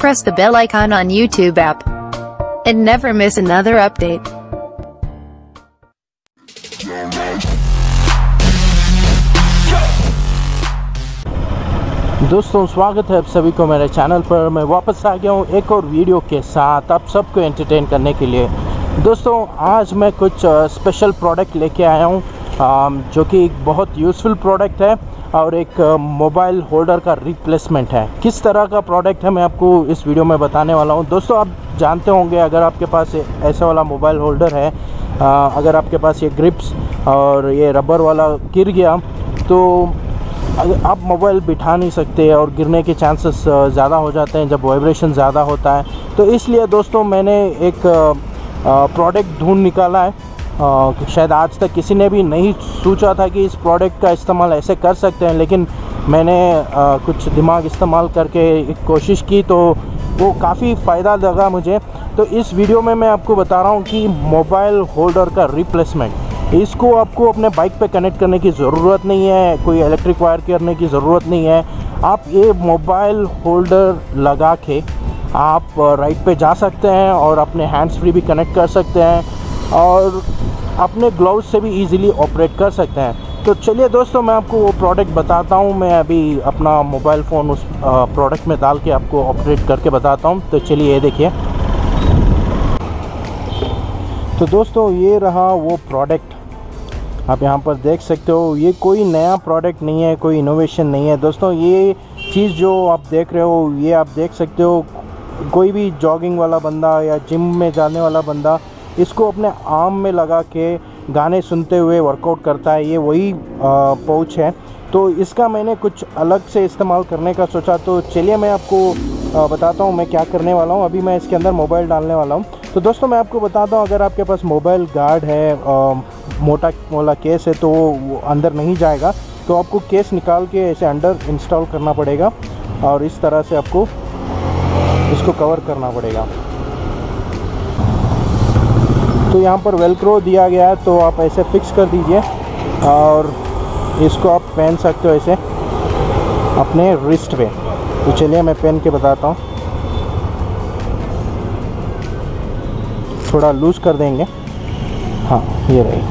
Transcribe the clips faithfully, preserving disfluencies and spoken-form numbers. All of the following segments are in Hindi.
press the bell icon on YouTube app and never miss another update. दोस्तों स्वागत है आप सभी को मेरे चैनल पर। मैं वापस आ गया हूँ एक और वीडियो के साथ आप सबको एंटरटेन करने के लिए। दोस्तों आज मैं कुछ स्पेशल प्रोडक्ट लेके आया हूँ जो कि एक बहुत यूज़फुल प्रोडक्ट है और एक मोबाइल होल्डर का रिप्लेसमेंट है। किस तरह का प्रोडक्ट है मैं आपको इस वीडियो में बताने वाला हूँ। दोस्तों आप जानते होंगे अगर आपके पास ऐसा वाला मोबाइल होल्डर है, अगर आपके पास ये ग्रिप्स और ये रबर वाला गिर गया तो अगर आप मोबाइल बिठा नहीं सकते और गिरने के चांसेस ज़्यादा हो जाते हैं जब वाइब्रेशन ज़्यादा होता है। तो इसलिए दोस्तों मैंने एक प्रोडक्ट ढूंढ निकाला है। आ, शायद आज तक किसी ने भी नहीं सोचा था कि इस प्रोडक्ट का इस्तेमाल ऐसे कर सकते हैं, लेकिन मैंने आ, कुछ दिमाग इस्तेमाल करके एक कोशिश की तो वो काफ़ी फ़ायदा लगा मुझे। तो इस वीडियो में मैं आपको बता रहा हूँ कि मोबाइल होल्डर का रिप्लेसमेंट, इसको आपको अपने बाइक पे कनेक्ट करने की ज़रूरत नहीं है, कोई इलेक्ट्रिक वायर करने की ज़रूरत नहीं है। आप ये मोबाइल होल्डर लगा के आप राइड पे जा सकते हैं और अपने हैंड्स फ्री भी कनेक्ट कर सकते हैं और अपने ग्लव्स से भी इजीली ऑपरेट कर सकते हैं। तो चलिए दोस्तों मैं आपको वो प्रोडक्ट बताता हूँ। मैं अभी अपना मोबाइल फ़ोन उस प्रोडक्ट में डाल के आपको ऑपरेट करके बताता हूँ। तो चलिए ये देखिए। तो दोस्तों ये रहा वो प्रोडक्ट, आप यहाँ पर देख सकते हो। ये कोई नया प्रोडक्ट नहीं है, कोई इनोवेशन नहीं है दोस्तों। ये चीज़ जो आप देख रहे हो ये आप देख सकते हो कोई भी जॉगिंग वाला बंदा या जिम में जाने वाला बंदा इसको अपने आर्म में लगा के गाने सुनते हुए वर्कआउट करता है। ये वही पाउच है। तो इसका मैंने कुछ अलग से इस्तेमाल करने का सोचा। तो चलिए मैं आपको बताता हूँ मैं क्या करने वाला हूँ। अभी मैं इसके अंदर मोबाइल डालने वाला हूँ। तो दोस्तों मैं आपको बताता हूँ अगर आपके पास मोबाइल गार्ड है, आ, मोटा वाला केस है तो वो अंदर नहीं जाएगा। तो आपको केस निकाल के ऐसे अंडर इंस्टॉल करना पड़ेगा और इस तरह से आपको इसको कवर करना पड़ेगा। तो यहाँ पर वेलक्रो दिया गया है तो आप ऐसे फिक्स कर दीजिए और इसको आप पहन सकते हो ऐसे अपने रिस्ट पे। तो चलिए मैं पहन के बताता हूँ। थोड़ा लूज़ कर देंगे। हाँ ये रही।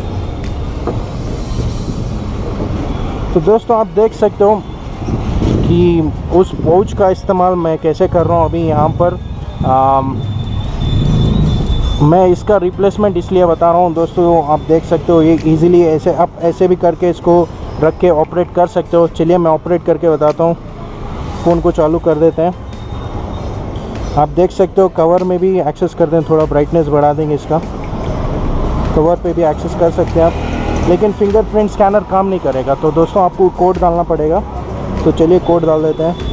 तो दोस्तों आप देख सकते हो कि उस पाउच का इस्तेमाल मैं कैसे कर रहा हूँ अभी यहाँ पर। आ, मैं इसका रिप्लेसमेंट इसलिए बता रहा हूँ दोस्तों, आप देख सकते हो ये इजीली ऐसे आप ऐसे भी करके इसको रख के ऑपरेट कर सकते हो। चलिए मैं ऑपरेट करके बताता हूँ। फ़ोन को चालू कर देते हैं। आप देख सकते हो कवर में भी एक्सेस कर दें, थोड़ा ब्राइटनेस बढ़ा देंगे इसका। कवर पे भी एक्सेस कर सकते हैं आप, लेकिन फिंगरप्रिंट स्कैनर काम नहीं करेगा। तो दोस्तों आपको कोड डालना पड़ेगा। तो चलिए कोड डाल देते हैं।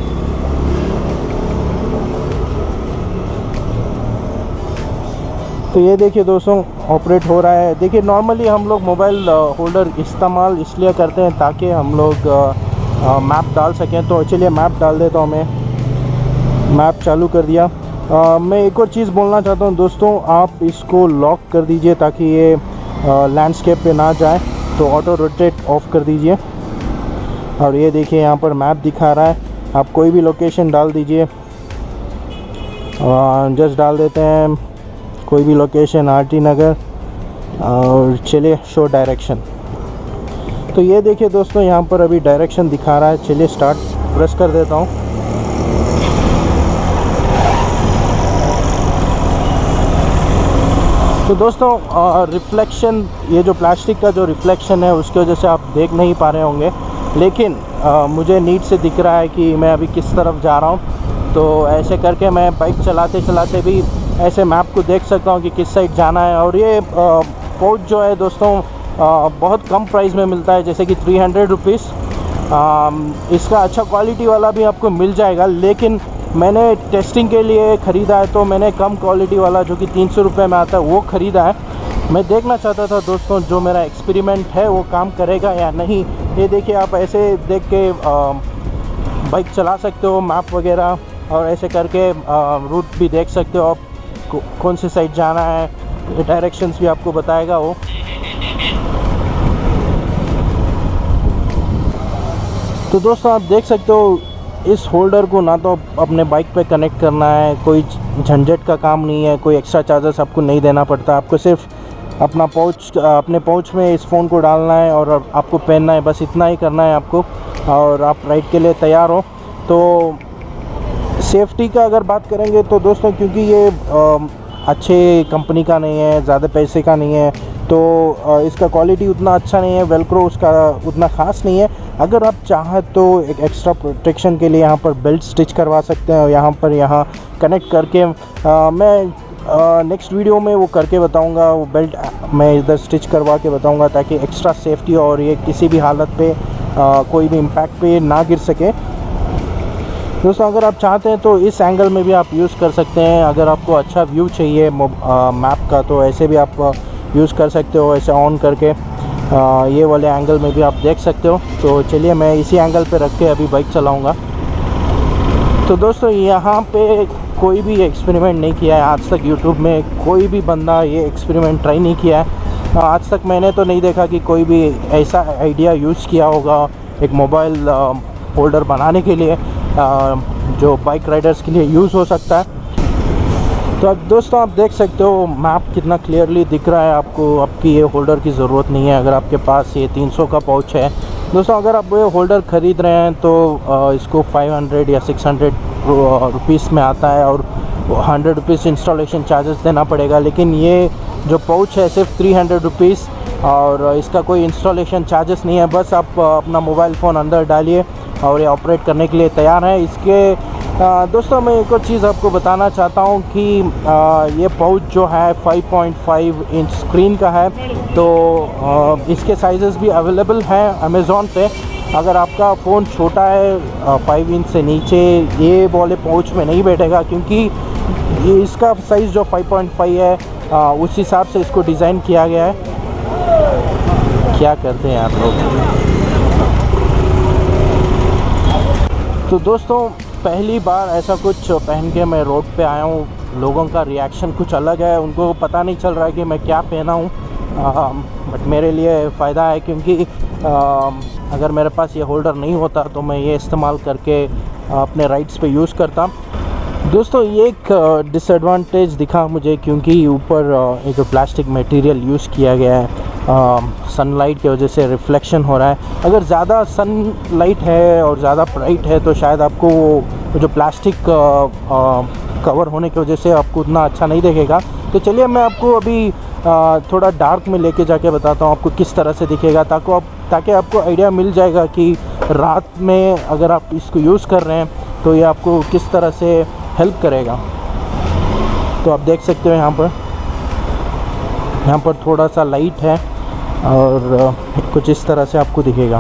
तो ये देखिए दोस्तों ऑपरेट हो रहा है। देखिए नॉर्मली हम लोग मोबाइल होल्डर इस्तेमाल इसलिए करते हैं ताकि हम लोग मैप डाल सकें। तो चलिए मैप डाल देता हूँ मैं। मैप चालू कर दिया। आ, मैं एक और चीज़ बोलना चाहता हूँ दोस्तों, आप इसको लॉक कर दीजिए ताकि ये लैंडस्केप पे ना जाए। तो ऑटो रोटेट ऑफ कर दीजिए और ये देखिए यहाँ पर मैप दिखा रहा है। आप कोई भी लोकेशन डाल दीजिए। जस्ट डाल देते हैं कोई भी लोकेशन, आरटी नगर, और चलिए शो डायरेक्शन। तो ये देखिए दोस्तों यहाँ पर अभी डायरेक्शन दिखा रहा है। चलिए स्टार्ट प्रेस कर देता हूँ। तो दोस्तों रिफ्लेक्शन, ये जो प्लास्टिक का जो रिफ्लेक्शन है उसकी वजह से आप देख नहीं पा रहे होंगे, लेकिन आ, मुझे नीट से दिख रहा है कि मैं अभी किस तरफ जा रहा हूँ। तो ऐसे करके मैं बाइक चलाते चलाते भी ऐसे मैप को देख सकता हूँ कि किस साइड जाना है। और ये पाउच जो है दोस्तों आ, बहुत कम प्राइस में मिलता है, जैसे कि थ्री हंड्रेड रुपीज़। इसका अच्छा क्वालिटी वाला भी आपको मिल जाएगा, लेकिन मैंने टेस्टिंग के लिए ख़रीदा है तो मैंने कम क्वालिटी वाला जो कि तीन सौ रुपये में आता है वो ख़रीदा है। मैं देखना चाहता था दोस्तों जो मेरा एक्सपेरिमेंट है वो काम करेगा या नहीं। ये देखिए आप ऐसे देख के बाइक चला सकते हो, मैप वगैरह, और ऐसे करके रूट भी देख सकते हो आप कौन सी साइड जाना है। डायरेक्शंस भी आपको बताएगा वो। तो दोस्तों आप देख सकते हो इस होल्डर को ना तो अपने बाइक पे कनेक्ट करना है, कोई झंझट का काम नहीं है, कोई एक्स्ट्रा चार्जेस आपको नहीं देना पड़ता। आपको सिर्फ अपना पाउच अपने पाउच में इस फ़ोन को डालना है और आपको पहनना है, बस इतना ही करना है आपको, और आप राइड के लिए तैयार हो। तो सेफ्टी का अगर बात करेंगे तो दोस्तों, क्योंकि ये आ, अच्छे कंपनी का नहीं है, ज़्यादा पैसे का नहीं है, तो इसका क्वालिटी उतना अच्छा नहीं है, वेलक्रो उसका उतना ख़ास नहीं है। अगर आप चाहें तो एक एक्स्ट्रा प्रोटेक्शन के लिए यहाँ पर बेल्ट स्टिच करवा सकते हैं, और यहाँ पर यहाँ कनेक्ट करके आ, मैं नेक्स्ट वीडियो में वो करके बताऊँगा, वो बेल्ट मैं इधर स्टिच करवा के बताऊँगा, ताकि एक्स्ट्रा सेफ्टी और ये किसी भी हालत पे आ, कोई भी इम्पैक्ट पे ना गिर सके। दोस्तों, अगर आप चाहते हैं तो इस एंगल में भी आप यूज़ कर सकते हैं। अगर आपको अच्छा व्यू चाहिए मैप का, तो ऐसे भी आप यूज़ कर सकते हो, ऐसे ऑन करके आ, ये वाले एंगल में भी आप देख सकते हो। तो चलिए मैं इसी एंगल पे रख के अभी बाइक चलाऊँगा। तो दोस्तों, यहाँ पे कोई भी एक्सपेरिमेंट नहीं किया है आज तक, यूट्यूब में कोई भी बंदा ये एक्सपेरिमेंट ट्राई नहीं किया है। आज तक मैंने तो नहीं देखा कि कोई भी ऐसा आइडिया यूज़ किया होगा एक मोबाइल होल्डर बनाने के लिए, जो बाइक राइडर्स के लिए यूज़ हो सकता है। तो अब दोस्तों, आप देख सकते हो मैप कितना क्लियरली दिख रहा है आपको। आपकी ये होल्डर की ज़रूरत नहीं है अगर आपके पास ये तीन सौ का पाउच है। दोस्तों, अगर आप ये होल्डर ख़रीद रहे हैं तो इसको पाँच सौ या छह सौ रुपीस में आता है, और हंड्रेड रुपीज़ इंस्टॉलेशन चार्जेस देना पड़ेगा। लेकिन ये जो पाउच है सिर्फ थ्री हंड्रेड रुपीज़, और इसका कोई इंस्टॉलेशन चार्जेस नहीं है। बस आप अपना मोबाइल फ़ोन अंदर डालिए और ये ऑपरेट करने के लिए तैयार है। इसके आ, दोस्तों, मैं एक और चीज़ आपको बताना चाहता हूँ कि आ, ये पाउच जो है five point five inch screen का है, तो आ, इसके साइज़ेस भी अवेलेबल हैं अमेज़ॉन पे। अगर आपका फ़ोन छोटा है फाइव इंच से नीचे, ये वाले पाउच में नहीं बैठेगा, क्योंकि ये इसका साइज़ जो फाइव पॉइंट फाइव है आ, उस हिसाब से इसको डिज़ाइन किया गया है। क्या करते हैं आप लोग। तो दोस्तों, पहली बार ऐसा कुछ पहन के मैं रोड पे आया हूँ। लोगों का रिएक्शन कुछ अलग है, उनको पता नहीं चल रहा है कि मैं क्या पहना हूँ, बट मेरे लिए फ़ायदा है, क्योंकि आ, अगर मेरे पास ये होल्डर नहीं होता तो मैं ये इस्तेमाल करके अपने राइड्स पे यूज़ करता। दोस्तों, ये एक डिसएडवांटेज दिखा मुझे, क्योंकि ऊपर एक प्लास्टिक मटेरियल यूज़ किया गया है। सनलाइट की वजह से रिफ्लेक्शन हो रहा है। अगर ज़्यादा सनलाइट है और ज़्यादा ब्राइट है तो शायद आपको वो जो प्लास्टिक कवर होने की वजह से आपको उतना अच्छा नहीं दिखेगा। तो चलिए मैं आपको अभी आ, थोड़ा डार्क में लेके जाके बताता हूँ आपको किस तरह से दिखेगा, ताकि आप ताकि आपको आइडिया मिल जाएगा कि रात में अगर आप इसको यूज़ कर रहे हैं तो ये आपको किस तरह से हेल्प करेगा। तो आप देख सकते हो यहाँ पर यहाँ पर थोड़ा सा लाइट है, और कुछ इस तरह से आपको दिखेगा।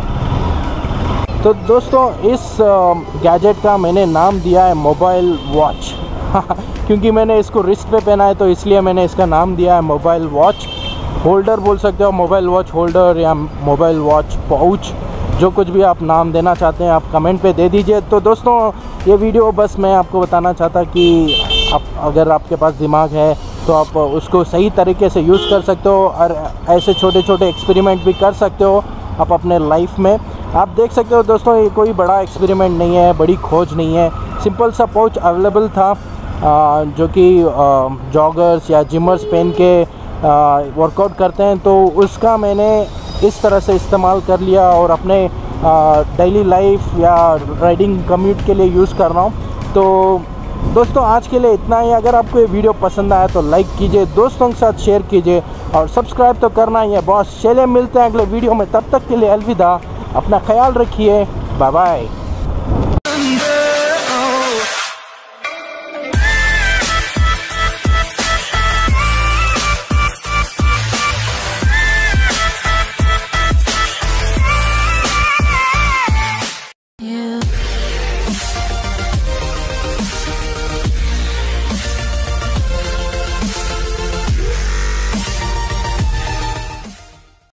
तो दोस्तों, इस गैजेट का मैंने नाम दिया है मोबाइल वॉच क्योंकि मैंने इसको रिस्ट पे पहना है, तो इसलिए मैंने इसका नाम दिया है मोबाइल वॉच होल्डर। बोल सकते हो मोबाइल वॉच होल्डर या मोबाइल वॉच पाउच, जो कुछ भी आप नाम देना चाहते हैं आप कमेंट पे दे दीजिए। तो दोस्तों, ये वीडियो बस मैं आपको बताना चाहता कि आप अगर आपके पास दिमाग है तो आप उसको सही तरीके से यूज़ कर सकते हो, और ऐसे छोटे छोटे एक्सपेरिमेंट भी कर सकते हो आप अपने लाइफ में। आप देख सकते हो दोस्तों, ये कोई बड़ा एक्सपेरिमेंट नहीं है, बड़ी खोज नहीं है। सिंपल सा पाउच अवेलेबल था, आ, जो कि जॉगर्स या जिमर्स पहन के वर्कआउट करते हैं, तो उसका मैंने इस तरह से इस्तेमाल कर लिया और अपने डेली लाइफ या राइडिंग कम्यूट के लिए यूज़ कर रहा हूँ। तो दोस्तों, आज के लिए इतना ही। अगर आपको ये वीडियो पसंद आया तो लाइक कीजिए, दोस्तों के साथ शेयर कीजिए, और सब्सक्राइब तो करना ही है बॉस। चलिए मिलते हैं अगले वीडियो में, तब तक के लिए अलविदा, अपना ख्याल रखिए, बाय बाय।